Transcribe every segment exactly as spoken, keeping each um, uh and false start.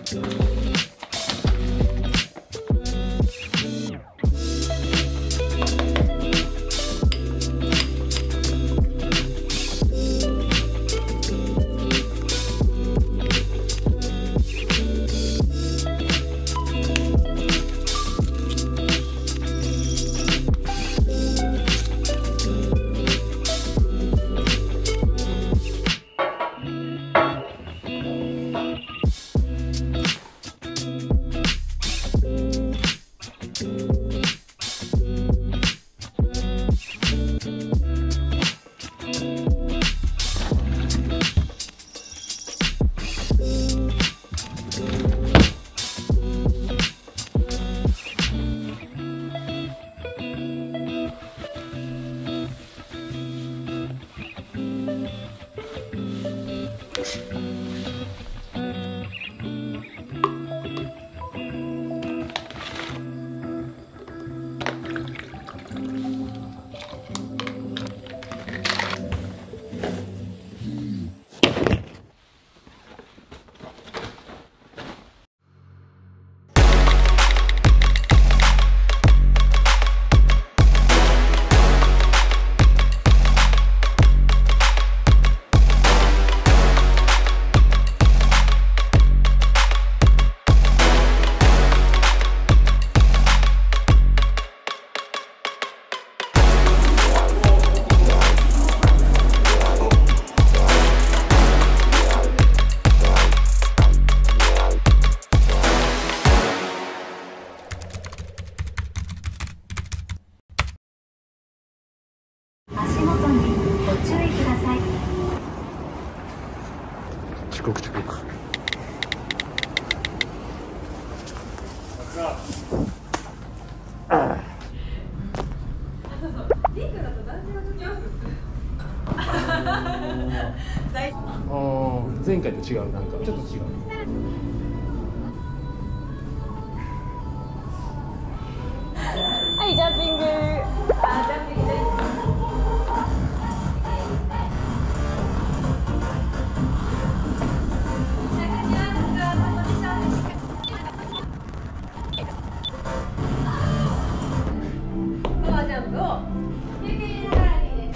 遅刻遅刻。ああ、前回と違う、なんかちょっと違う。 はい、ジャンピング。あ、ジャンピングです。ジャンプをゆっくり入れながらでいいです。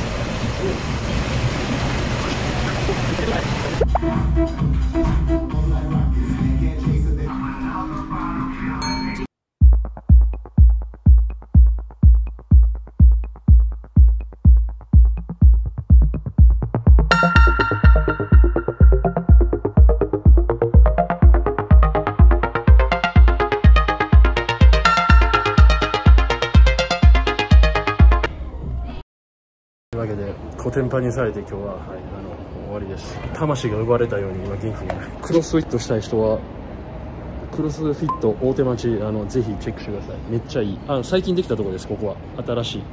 というわけでコテンパンにされて今日は、はい、あの終わりです。魂が奪われたように今元気になる。クロスフィットしたい人はクロスフィット大手町、あのぜひチェックしてください。めっちゃいい。あの最近できたところです。ここは新しい。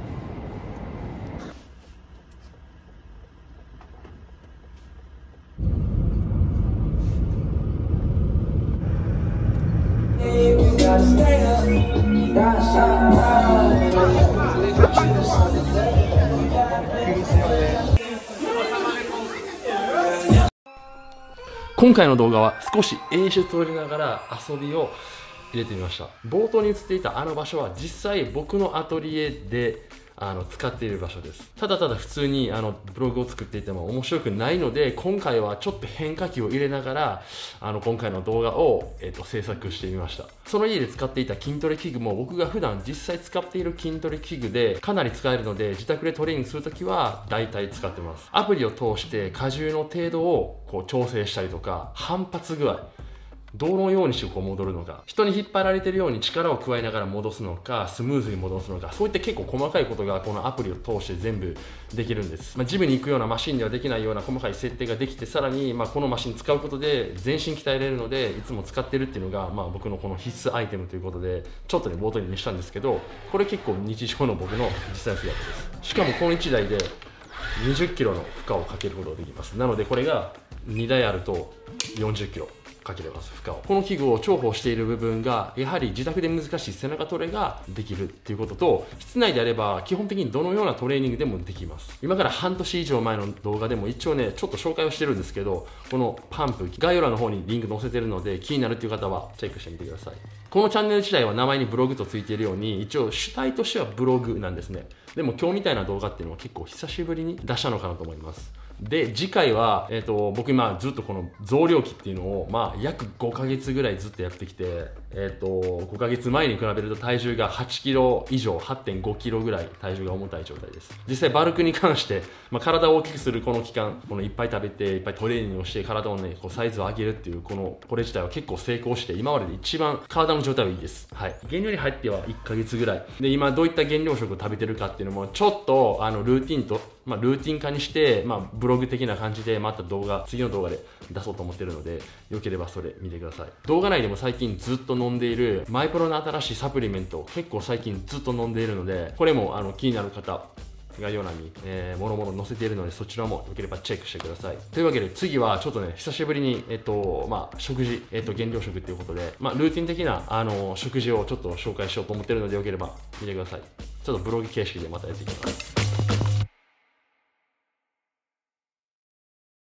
今回の動画は少し演出を取りながら遊びを入れてみました。冒頭に映っていたあの場所は実際僕のアトリエであの使っている場所です。ただただ普通にあのブログを作っていても面白くないので、今回はちょっと変化球を入れながらあの今回の動画を、えっと、制作してみました。その家で使っていた筋トレ器具も僕が普段実際使っている筋トレ器具でかなり使えるので、自宅でトレーニングするときは大体使ってます。アプリを通して荷重の程度をこう調整したりとか、反発具合、どのようにしてこう戻るのか、人に引っ張られてるように力を加えながら戻すのか、スムーズに戻すのか、そういった結構細かいことがこのアプリを通して全部できるんです。まあ、ジムに行くようなマシンではできないような細かい設定ができて、さらにまあこのマシン使うことで全身鍛えれるので、いつも使ってるっていうのがまあ僕のこの必須アイテムということで、ちょっとね冒頭に見したんですけど、これ結構日常の僕の実際の姿です。しかもこのいちだいでにじゅっキロの負荷をかけることができます。なのでこれがにだいあるとよんじゅっキロかけれます、負荷を。この器具を重宝している部分が、やはり自宅で難しい背中トレができるっていうことと、室内であれば基本的にどのようなトレーニングでもできます。今から半年以上前の動画でも一応ね、ちょっと紹介をしてるんですけど、このパンプ、概要欄の方にリンク載せてるので、気になるっていう方はチェックしてみてください。このチャンネル自体は名前にブログとついているように、一応主体としてはブログなんですね。でも今日みたいな動画っていうのは結構久しぶりに出したのかなと思います。で、次回は、えっと、僕今ずっとこの増量期っていうのを、まあ、約ごかげつぐらいずっとやってきて、えっと、ごかげつまえに比べると体重がはちキロ以上、はってんごキロぐらい体重が重たい状態です。実際バルクに関して、まあ、体を大きくするこの期間、このいっぱい食べて、いっぱいトレーニングをして、体をね、こうサイズを上げるっていう、この、これ自体は結構成功して、今までで一番体の状態はいいです。はい。減量に入ってはいっかげつぐらい。で、今どういった減量食を食べてるかっていうのも、ちょっと、あの、ルーティンと、まあ、ルーティン化にして、まあ、ブログ的な感じでまた動画、次の動画で出そうと思ってるので、よければそれ見てください。動画内でも最近ずっと飲んでいるマイプロの新しいサプリメント、結構最近ずっと飲んでいるので、これもあの気になる方、概要欄に、えー、もろもろ載せているので、そちらもよければチェックしてください。というわけで、次はちょっとね、久しぶりに、えっと、まあ、食事、えっと、減量食っていうことで、まあ、ルーティン的な、あの、食事をちょっと紹介しようと思ってるので、よければ見てください。ちょっとブログ形式でまたやっていきます。